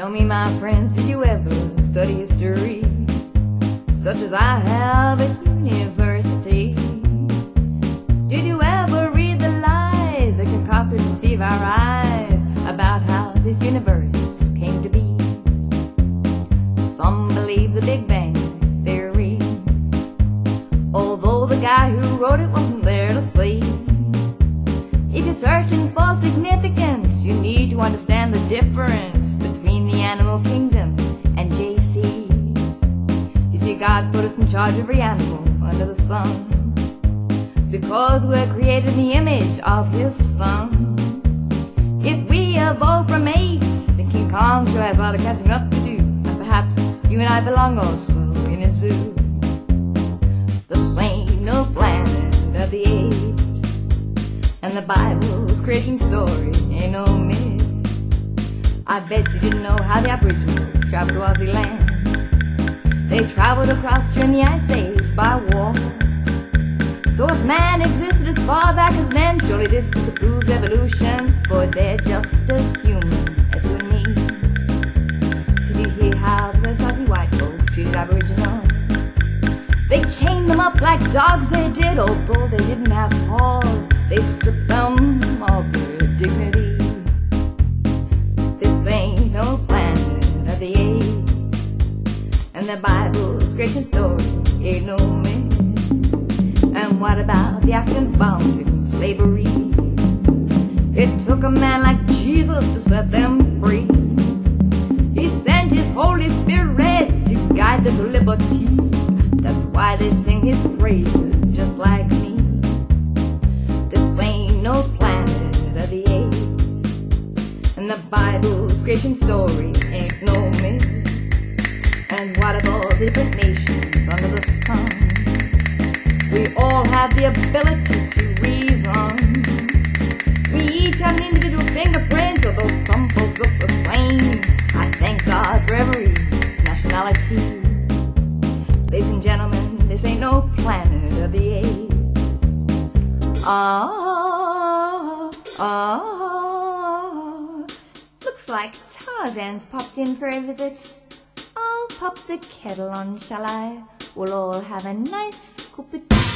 Tell me, my friends, did you ever study history, such as I have at university? Did you ever read the lies that concocted to deceive our eyes about how this universe came to be? Some believe the Big Bang Theory, although the guy who wrote it wasn't there to see. If you're searching for significance, you need to understand the difference between the animal kingdom and JC's. You see, God put us in charge of every animal under the sun, because we're created in the image of His Son. If we evolved from apes, then King Kong sure has a lot of catching up to do. And perhaps you and I belong also in a zoo. This ain't no planet of the apes, and the Bible's creation story ain't no myth. I bet you didn't know how the Aboriginals traveled to Aussie land. They traveled across during the Ice Age by water. So if man existed as far back as then, surely this disapproves evolution, for they're just as human as you and me. Did you hear how the West Aussie white folks treated Aboriginals? They chained them up like dogs, they did, although they didn't have paws. They stripped them of their dignity. This ain't no planet of the apes, and the Bible's creation story ain't no myth. And what about the Africans bound in slavery? It took a man like Jesus to set them free. He sent His Holy Spirit to guide them to liberty. That's why they sing His praises just like me. This ain't no planet of the apes, and the Bible's creation story ain't no myth. And what of all the different nations under the sun? We all have the ability to reason. We each have an individual fingerprint, although some folks look the same. I thank God for every nationality. Ladies and gentlemen, this ain't no planet of the apes. Looks like Tarzan's popped in for a visit. I'll pop the kettle on, shall I? We'll all have a nice cup of tea.